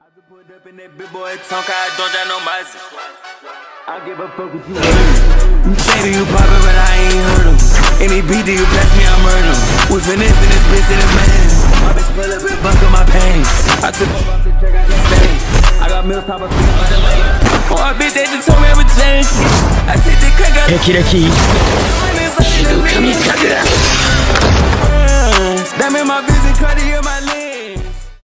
Pulled up in that big boy tongue, I don't got no mercy. I give a fuck what you heard. You say that you poppin', but I ain't heard him. Any beat that you pass me, I murder him. We finesse in this bitch in his man. My bitch pull up and buckle my pain. I took off the track, I can't stay. I got meals top of things by the lane. Oh, I bitch, they just told me everything. I take the crack out. 霹靂 That made my vision cut to hear my lane.